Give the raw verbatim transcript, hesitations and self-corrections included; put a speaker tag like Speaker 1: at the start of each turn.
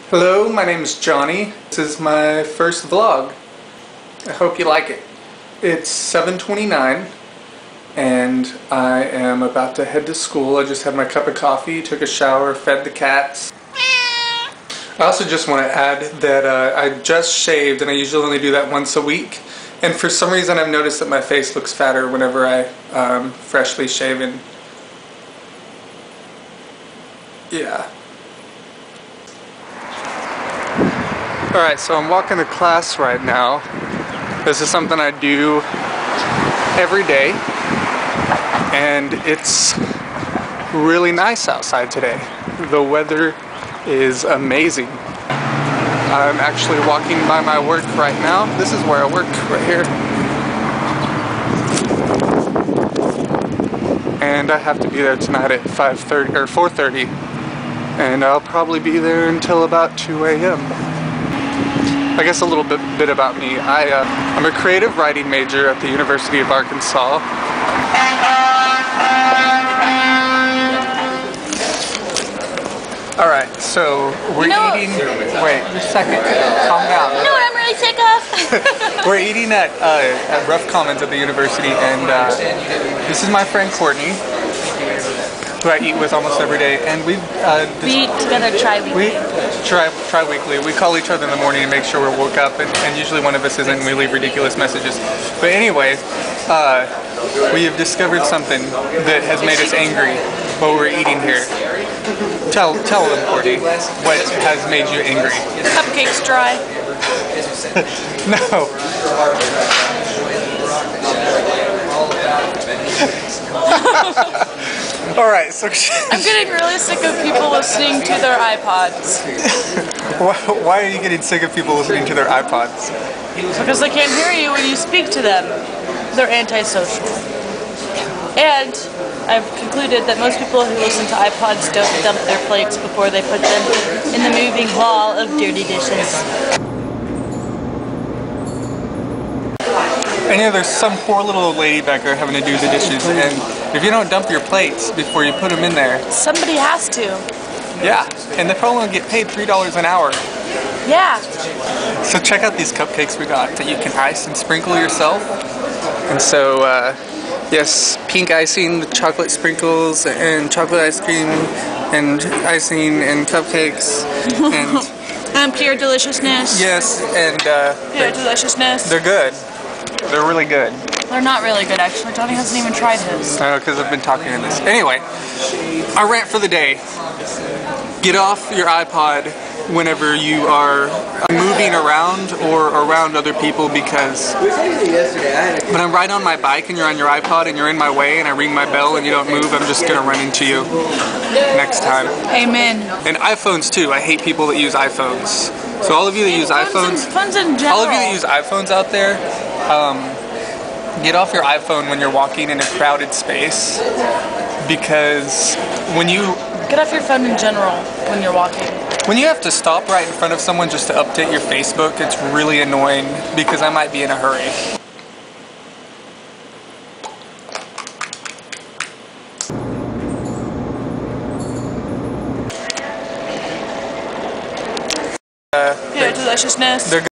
Speaker 1: Hello, my name is Johnny. This is my first vlog. I hope you like it. It's seven twenty-nine and I am about to head to school. I just had my cup of coffee, took a shower, fed the cats. I also just want to add that uh, I just shaved, and I usually only do that once a week. And for some reason I've noticed that my face looks fatter whenever I um, freshly shaven. Yeah. Alright, so I'm walking to class right now. This is something I do every day, and it's really nice outside today. The weather is amazing. I'm actually walking by my work right now. This is where I work, right here. And I have to be there tonight at five thirty or four thirty, and I'll probably be there until about two A M I guess a little bit, bit about me. I, uh, I'm a creative writing major at the University of Arkansas. Alright, so we're no. eating... Wait, just a second. Calm down.
Speaker 2: You know what I'm really sick of?
Speaker 1: We're eating at, uh, at Rough Commons at the university, and uh, this is my friend Courtney, who I eat with almost every day, and we've... Uh,
Speaker 2: we eat together tri-weekly.
Speaker 1: We try, tri-weekly. We call each other in the morning and make sure we're woke up, and, and usually one of us isn't, and we leave ridiculous messages. But anyway, uh, we have discovered something that has made us angry while we're eating here. Tell, tell them, Courtney, what has made you angry?
Speaker 2: Cupcakes dry.
Speaker 1: No. Alright, so...
Speaker 2: I'm getting really sick of people listening to their iPods.
Speaker 1: why, why are you getting sick of people listening to their iPods?
Speaker 2: Because they can't hear you when you speak to them. They're antisocial. And I've concluded that most people who listen to iPods don't dump their plates before they put them in the moving wall of dirty dishes.
Speaker 1: And yeah, there's some poor little old lady back there having to do the dishes, and if you don't dump your plates before you put them in there...
Speaker 2: Somebody has to.
Speaker 1: Yeah, and they probably get paid three dollars an hour.
Speaker 2: Yeah.
Speaker 1: So check out these cupcakes we got that you can ice and sprinkle yourself. And so, uh, yes, pink icing with chocolate sprinkles and chocolate ice cream and icing and cupcakes and...
Speaker 2: and pure deliciousness.
Speaker 1: Yes, and uh,
Speaker 2: pure deliciousness.
Speaker 1: They're good. They're really good.
Speaker 2: They're not really good, actually. Johnny hasn't even tried his.
Speaker 1: I know, because I've been talking in this. Anyway, our rant for the day. Get off your iPod whenever you are moving around or around other people, because when I'm riding on my bike and you're on your iPod and you're in my way and I ring my bell and you don't move, I'm just going to run into you next time.
Speaker 2: Amen.
Speaker 1: And iPhones too. I hate people that use iPhones. So all of you that use iPhones,
Speaker 2: phones in general.
Speaker 1: all of you that use iPhones out there, um, get off your iPhone when you're walking in a crowded space, because when you...
Speaker 2: Get off your phone in general when you're walking.
Speaker 1: When you have to stop right in front of someone just to update your Facebook, it's really annoying, because I might be in a hurry.
Speaker 2: Uh, Pure deliciousness.